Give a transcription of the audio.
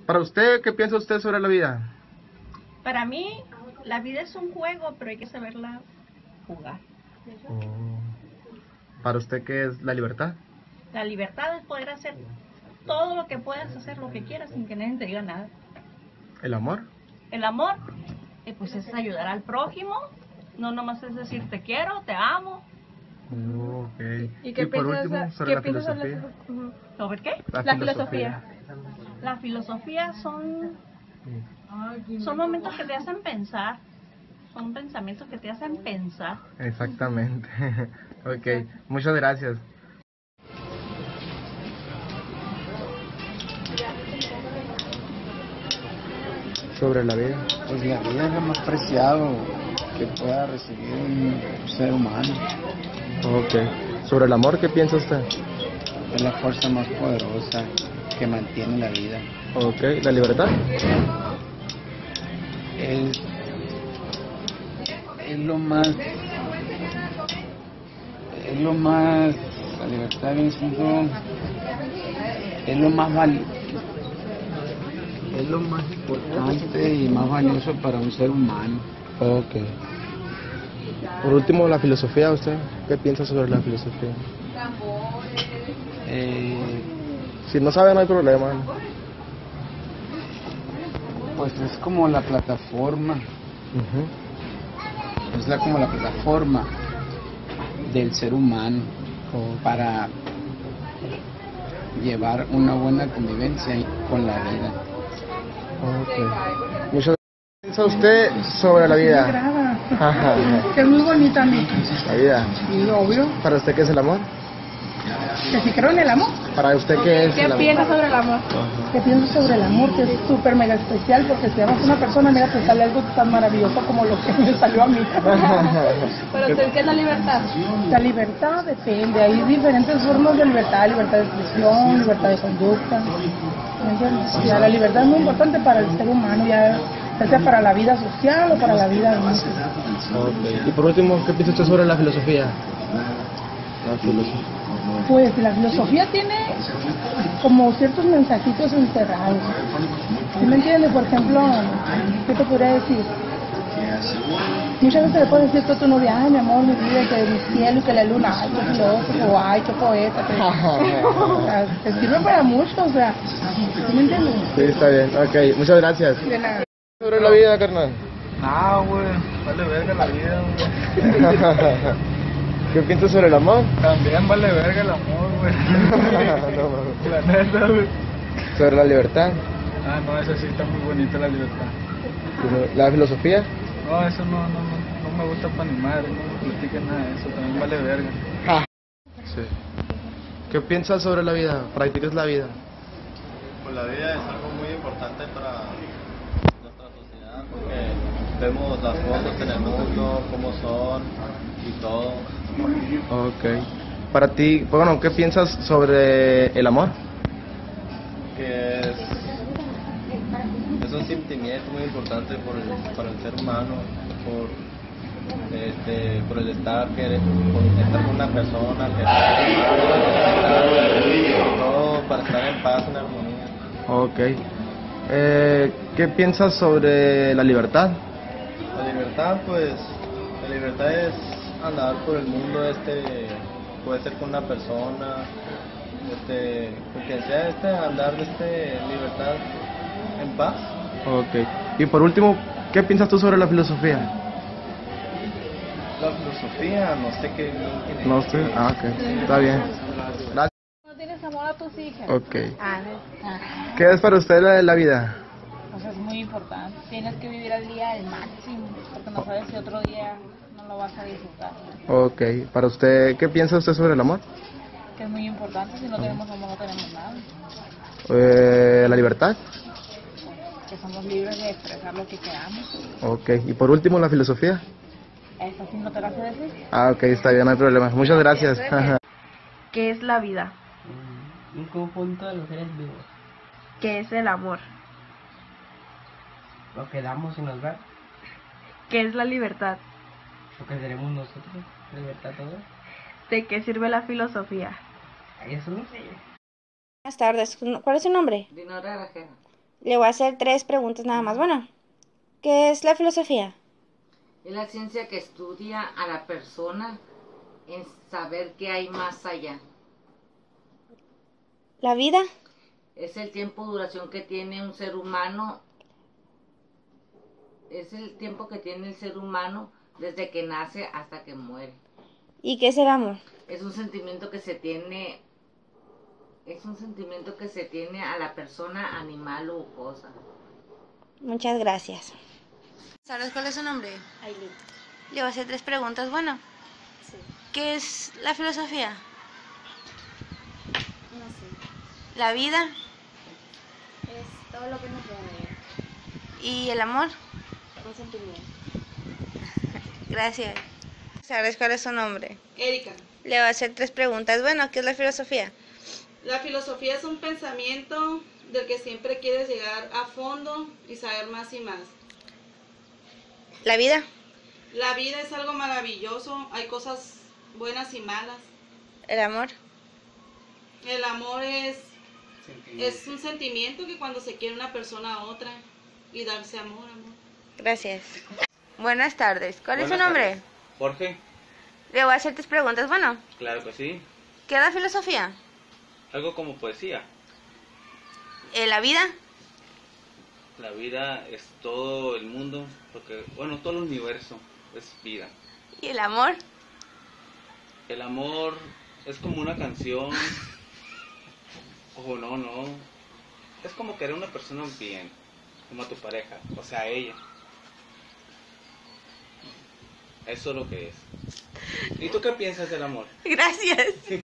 Para usted, ¿qué piensa usted sobre la vida? Para mí, la vida es un juego, pero hay que saberla jugar. Oh. ¿Para usted qué es la libertad? La libertad es poder hacer todo lo que puedas, hacer lo que quieras sin que nadie te diga nada. ¿El amor? El amor, pues es ayudar al prójimo, no nomás es decir te quiero, te amo. Oh, ok. ¿Y qué por piensas, último, sobre la filosofía. ¿Sobre qué? La filosofía. La filosofía son momentos que te hacen pensar, son pensamientos que te hacen pensar. Exactamente. Ok, muchas gracias. Sobre la vida. Pues la vida es lo más preciado que pueda recibir un ser humano. Ok. Sobre el amor, ¿qué piensa usted? Es la fuerza más poderosa que mantiene la vida. Ok. ¿La libertad? Es lo más... Es lo más... La libertad viene siendo... Es lo más es lo más importante y más valioso para un ser humano. Ok. Por último, la filosofía, ¿usted qué piensa sobre la filosofía? Si no sabe, no hay problema. Pues es como la plataforma, Ujú. es como la plataforma del ser humano para llevar una buena convivencia con la vida. Ok. Muchas gracias. ¿Qué piensa usted sobre la vida? Que es muy bonita a mí. La vida. Sí, obvio. ¿Para usted qué es el amor? Que si creo en el amor. ¿Para usted qué es el amor? ¿Qué piensas sobre el amor? Que pienso sobre el amor, que es súper mega especial, porque si amas a una persona, mira, te sale algo tan maravilloso como lo que me salió a mí. Pero ¿qué es la libertad? La libertad depende, hay diferentes formas de libertad de expresión, libertad de conducta. ¿Me entiendes? Ya la libertad es muy importante para el ser humano, ya sea para la vida social o para la vida doméstica. Okay. Y por último, ¿qué piensa usted sobre la filosofía? La filosofía. Pues la filosofía tiene como ciertos mensajitos encerrados. ¿Sí me entiendes? Por ejemplo, ¿qué te podría decir? Muchas veces le puedes decir a tu novia, ay, mi amor, mi vida, que mi cielo y que la luna, ay, qué filósofo, ay, qué poeta. O sea, te sirve para mucho, o sea, ¿sí me entiendes? Sí, está bien. Ok, muchas gracias. De nada. Sobre la vida, carnal. No, güey, vale verga la vida, güey. ¿Qué piensas sobre el amor? También vale verga el amor, güey. No, mames. La neta, güey. Sobre la libertad. Ah, no, esa sí está muy bonita la libertad. La filosofía. No, eso no me gusta para ni madre, no me platiquen nada de eso, también vale verga. Sí. ¿Qué piensas sobre la vida? ¿Para ti qué es la vida? Pues la vida es algo muy importante para nuestra sociedad porque vemos las cosas en el mundo, cómo son y todo. Ok. Para ti, bueno, ¿qué piensas sobre el amor? Que es un sentimiento muy importante para el ser humano, por el estar, por estar con una persona, todo para estar en paz, en armonía. Ok. ¿Qué piensas sobre la libertad? La libertad, pues, la libertad es andar por el mundo, puede ser con una persona, con quien sea, andar libertad en paz. Ok. Y por último, ¿qué piensas tú sobre la filosofía? La filosofía, no sé qué. No sé. Ah, ok. Está bien. Gracias. ¿No tienes amor a tus hijas? Ok. No. ¿Qué es para usted la vida? Pues es muy importante. Tienes que vivir al día al máximo, porque no sabes si otro día no lo vas a disfrutar. Ok. Para usted, ¿qué piensa usted sobre el amor? Que es muy importante. Si no tenemos amor, no tenemos nada. La libertad. Que somos libres de expresar lo que queramos. Ok. Y por último, la filosofía. Esa sí no te la sé decir. Ah, ok, está bien, no hay problema. Muchas gracias. ¿Qué es la vida? Un conjunto de los seres vivos. ¿Qué es el amor? Lo que damos y nos da. ¿Qué es la libertad? Lo que seremos nosotros. Libertad todo. ¿De qué sirve la filosofía? Eso no sé. Buenas tardes. ¿Cuál es su nombre? Dinora Grajera. Le voy a hacer 3 preguntas nada más. Bueno, ¿qué es la filosofía? Es la ciencia que estudia a la persona en saber qué hay más allá. ¿La vida? Es el tiempo duración que tiene un ser humano. Es el tiempo que tiene el ser humano desde que nace hasta que muere. ¿Y qué es el amor? Es un sentimiento que se tiene. Es un sentimiento que se tiene a la persona, animal o cosa. Muchas gracias. ¿Sabes cuál es su nombre? Aileen. Le voy a hacer 3 preguntas. Bueno, Sí. ¿qué es la filosofía? No sé. ¿La vida? Es todo lo que nos rodea. ¿Y el amor? Un sentimiento. Gracias. ¿Sabes cuál es su nombre? Erika, Le voy a hacer 3 preguntas. Bueno, ¿qué es la filosofía? la filosofía es un pensamiento del que siempre quieres llegar a fondo y saber más y más. ¿La vida? La vida es algo maravilloso, hay cosas buenas y malas. ¿El amor? El amor es un sentimiento que cuando se quiere una persona a otra y darse amor. Gracias. Buenas tardes. ¿Cuál es su Buenas nombre? tardes. Jorge, Le voy a hacer 3 preguntas. Bueno, claro que sí. ¿qué es la filosofía? Algo como poesía. ¿La vida? La vida es todo el mundo, porque, bueno, todo el universo es vida. ¿Y el amor? El amor es como una canción. Oh, no. Es como querer a una persona bien, como a tu pareja, o sea, a ella. Eso es lo que es. ¿Y tú qué piensas del amor? Gracias.